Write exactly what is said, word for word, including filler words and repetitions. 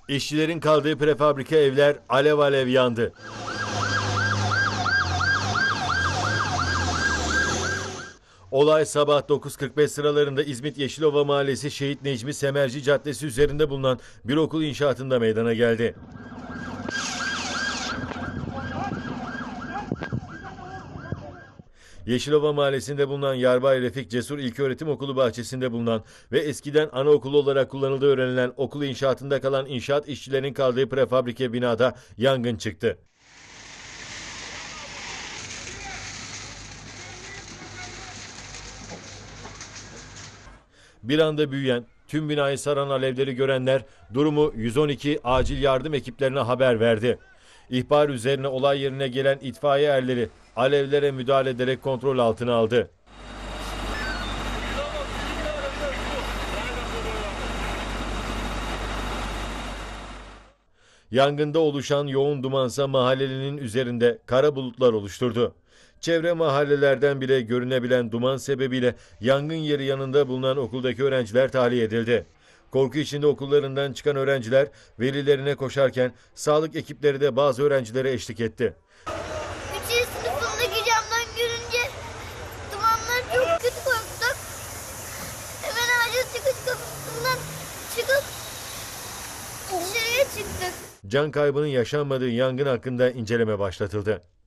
İşçilerin kaldığı prefabrika evler alev alev yandı. Olay sabah dokuz kırk beş sıralarında İzmit Yeşilova Mahallesi Şehit Necmi Semerci Caddesi üzerinde bulunan bir okul inşaatında meydana geldi. Yeşilova Mahallesi'nde bulunan Yarbay Refik Cesur İlköğretim Okulu bahçesinde bulunan ve eskiden anaokulu olarak kullanıldığı öğrenilen okul inşaatında kalan inşaat işçilerinin kaldığı prefabrike binada yangın çıktı. Bir anda büyüyen, tüm binayı saran alevleri görenler durumu yüz on iki acil yardım ekiplerine haber verdi. İhbar üzerine olay yerine gelen itfaiye erleri alevlere müdahale ederek kontrol altına aldı. Yangında oluşan yoğun dumansa mahallelinin üzerinde kara bulutlar oluşturdu. Çevre mahallelerden bile görünebilen duman sebebiyle yangın yeri yanında bulunan okuldaki öğrenciler tahliye edildi. Korku içinde okullarından çıkan öğrenciler velilerine koşarken sağlık ekipleri de bazı öğrencilere eşlik etti. Üçüncü sınıfındaki camdan görünce dumanlar çok kötü korktuk. Hemen acil çıkış kapısından çıkıp dışarıya çıktık. Can kaybının yaşanmadığı yangın hakkında inceleme başlatıldı.